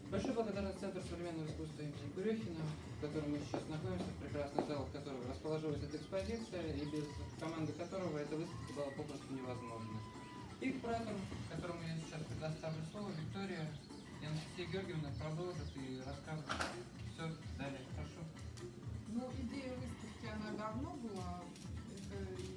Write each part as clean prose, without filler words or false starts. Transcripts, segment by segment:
Большая благодарность Центру современного искусства имени Курехина, в котором мы сейчас находимся, в прекрасной зале, в которой расположилась эта экспозиция, и без команды которого эта выставка была попросту невозможна. И куратору, которому я сейчас предоставлю слово, Виктория и Анастасия Георгиевна продолжит и расскажет все далее. Прошу. Ну, идея выставки, она давно была. Это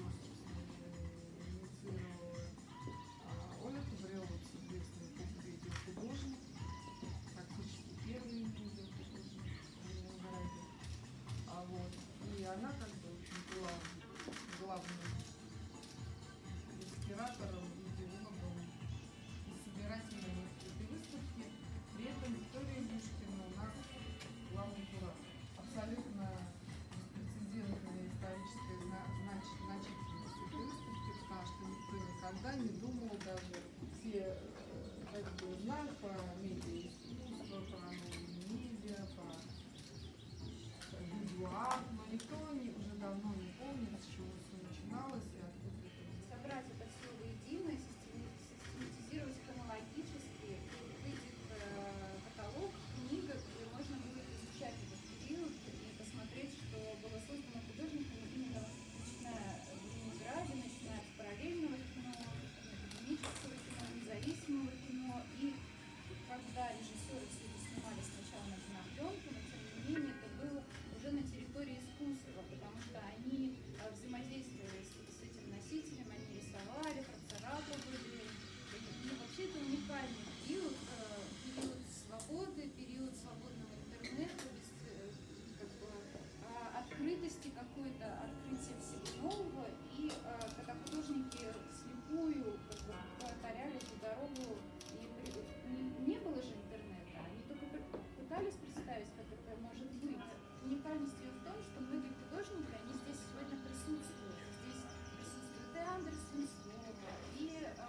инициировала Оля Тубрелова, известный видеохудожник, практически первый видеохудожник в Ленинграде. Вот. И она как бы была главным инспиратором, идеологом и собирателем этой выставки. При этом Виктория Юшкина у нас главный куратор. Абсолютно беспрецедентная историческая значительность этой выставки, потому что никто никогда не думал, даже все как бы знают про медиаискусство, про новые медиа, про видеоарт, но никто уже давно не помнит, с чего все начиналось и откуда это. Собрать это все воедино, систематизировать хронологически, выйдет каталог, книга, где можно будет изучать этот период и посмотреть, что было создано художниками именно начиная в Ленинграде, начиная с параллельного кино, академического кино, независимого кино. И когда режиссеры все это снимали сначала на кинопленку, но тем не менее это было уже на территории искусства, потому что они взаимодействовали с этим носителем, они рисовали, процарапывали. И вообще это уникальный период, период свободы, период свободного интернета, как бы, открытости какой-то, открытия всего нового. И когда художники вслепую как бы повторяли эту дорогу, и не было же интернета, они только пытались представить, как это может быть. Уникальность ее в том, что многие художники, они здесь сегодня присутствуют. Здесь присутствует и Андрей Свинцова, и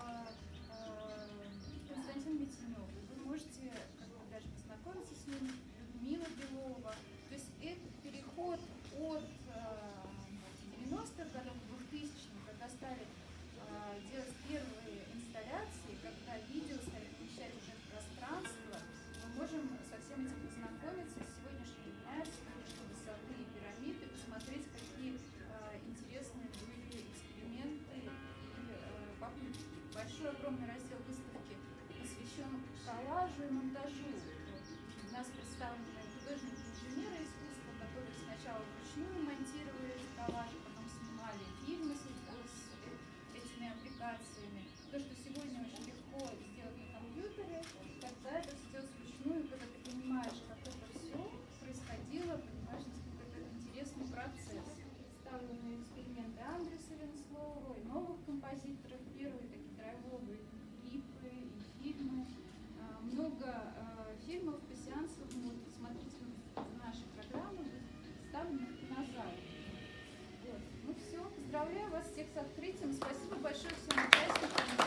Константин Митинев. Вы можете даже познакомиться с ними, Людмила Белова. То есть этот переход от 90-х годов к 2000-м, когда стали делать первые инсталляции, когда видео стали помещать уже в пространство, мы можем со всем этим познакомиться с сегодняшнего дня, сегодняшние высоты и пирамиды, посмотреть, какие интересные были эксперименты и попытки. Большой огромный раздел выставки посвящен коллажу и монтажу. У нас представлены художники-инженеры искусства, которые сначала вручную монтировали эти коллажи, потом снимали фильмы с этими аппликациями. То, что сегодня очень легко сделать на компьютере, когда это все делать вручную, когда ты понимаешь, как это все происходило, понимаешь, насколько это интересный процесс. Представлены эксперименты Андреса Венслова и новых композиторов, первые такие драйвовые клипы и фильмы. Много фильмов по сеансам, вот, смотрите наши программы, будут представлены на зале. Вот. Ну все, поздравляю вас всех с открытием. Спасибо большое всем участникам.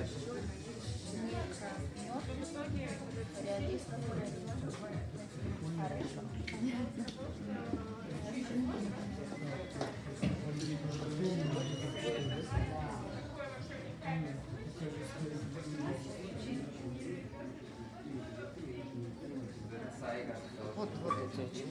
Реалистка. Хорошо. Вот эти.